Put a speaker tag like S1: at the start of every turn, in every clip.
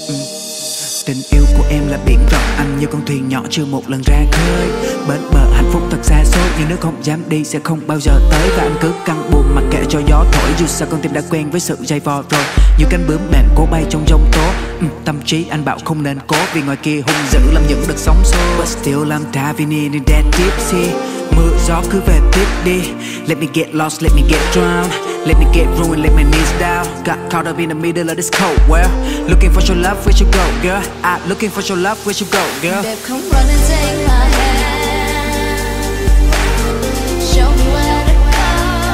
S1: Tình yêu của em là biển rộng, anh như con thuyền nhỏ chưa một lần ra khơi. Bến bờ hạnh phúc thật xa xôi, nhưng nếu không dám đi sẽ không bao giờ tới. Và anh cứ căng buồm mặc kệ cho gió thổi, dù sao con tim đã quen với sự dày vò rồi. Như cánh bướm mềm cố bay trong giông tố. Tâm trí anh bảo không nên cố, vì ngoài kia hung dữ làm những đợt sóng xô. But still I'm diving in that deep sea. Mưa gió cứ về tiếp đi. Let me get lost, let me get drowned. Let me get ruined, let my knees down. Got caught up in the middle of this cold world. Looking for your love, where you go, girl? I'm looking for your love, where you go, girl?
S2: Babe, come run and take my hand. Show me where to go.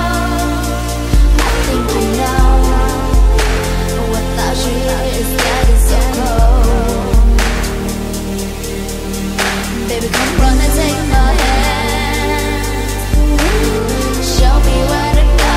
S2: I think you know. Without you, it's getting so cold. Baby, come run and take my hand. Show me where to go.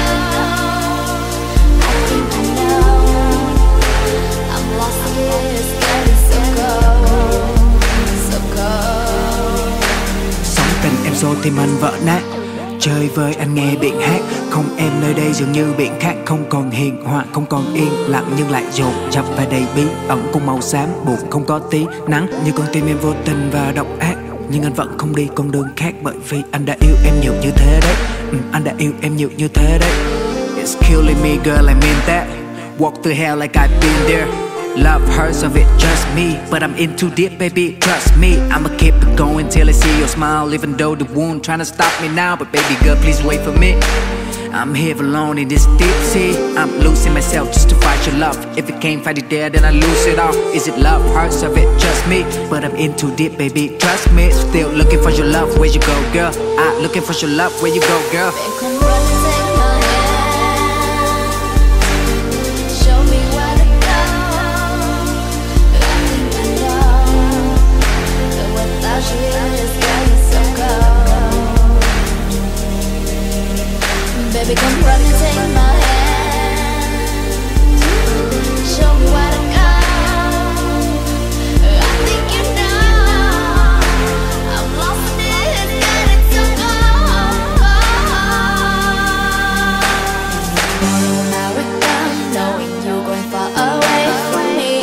S2: I think I know. I'm lost here, it's getting so cold, so cold.
S1: Sóng tình em xô tim anh vỡ nát. Chơi với anh nghe biển hát. Không em nơi đây dường như biển khác. Không còn hiền hòa, không còn yên lặng, nhưng lại dồn dập và đầy bí ẩn. Cùng màu xám buồn không có tí nắng. Như con tim em vô tình và độc ác, nhưng anh vẫn không đi con đường khác. Bởi vì anh đã yêu em nhiều như thế đấy. Anh đã yêu em nhiều như thế đấy. It's killing me girl, I mean that. Walk through hell like I've been there. Love hurts of it, just me. But I'm in too deep, baby, trust me. I'ma keep it going till I see your smile. Even though the wound trying to stop me now. But baby girl, please wait for me. I'm here alone in this deep sea. I'm losing myself just to fight your love. If it can't fight it there, then I lose it all. Is it love hurts of it, just me? But I'm in too deep, baby, trust me. Still looking for your love, where you go, girl? I'm looking for your love, where you go, girl?
S2: Babe, come run and take my hand. Show me where to go. I think I know. That without you, it's getting so cold. Baby, come run and take my hand. Show me where to go. I think you know. I'm lost in it, it's getting so cold. Now it comes, knowing you're going far away from me.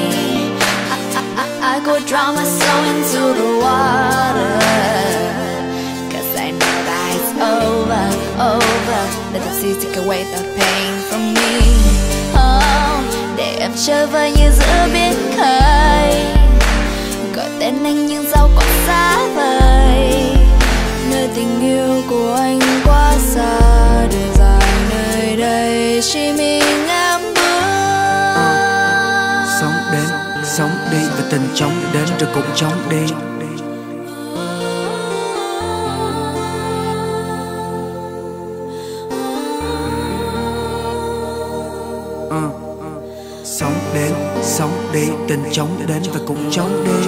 S2: I could drown my soul into the water. 'Cause I know that it's over, over. Let them see, take away the pain from me. Oh, để em chơi vơi như giữa biển khơi. Gọi tên anh nhưng dẫu quá xa vời. Nơi tình yêu của anh quá xa. Đường dài nơi đây chỉ mình em bước.
S1: Sống đến, sống đi. Và tình chóng đến rồi cũng chóng đi. Sống đến, sống đi. Tình chóng đến và cũng chóng đi.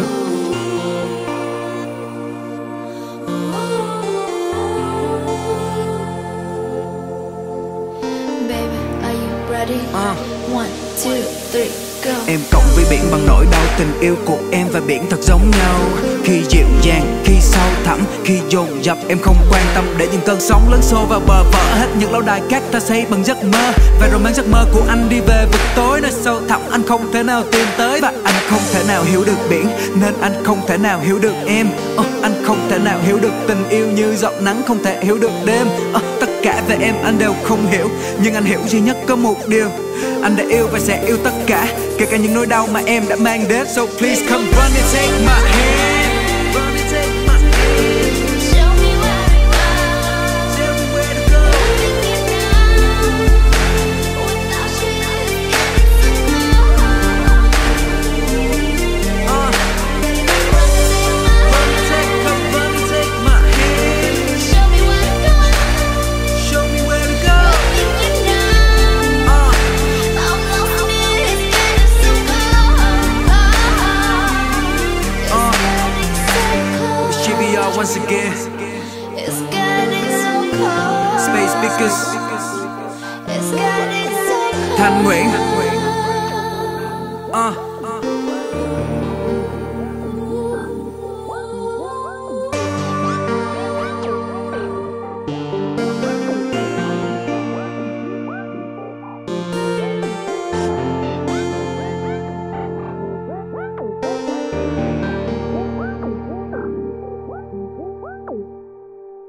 S2: Baby, are you ready? 1, 2, 3, go.
S1: Em cộng với biển bằng nỗi đau. Tình yêu của em và biển thật giống nhau. Khi dịu dàng, khi sâu thẳm, khi dồn dập em không quan tâm. Để những cơn sóng lớn xô vào bờ vỡ hết những lâu đài cát ta xây bằng giấc mơ. Và rồi mang giấc mơ của anh đi về vực tối. Nơi sâu thẳm anh không thể nào tìm tới. Và anh không thể nào hiểu được biển, nên anh không thể nào hiểu được em. Anh không thể nào hiểu được tình yêu như giọt nắng không thể hiểu được đêm. Tất cả về em anh đều không hiểu, nhưng anh hiểu duy nhất có một điều. Anh đã yêu và sẽ yêu tất cả, kể cả những nỗi đau mà em đã mang đến. So please come run and take my hand. Run and take my hand.
S2: Show me where to go.
S1: Tell me where to go.
S2: I think you know. Without you, it's getting so cold.
S1: Run and take my hand.
S2: Show me where to go.
S1: Show me where to go.
S2: I think you know. I'm lost in it, it's getting so cold. It's getting so cold.
S1: GBR once again.
S2: It's getting so cold.
S1: Space Speakers.
S2: It's getting so cold.
S1: Thanh Nguyễn.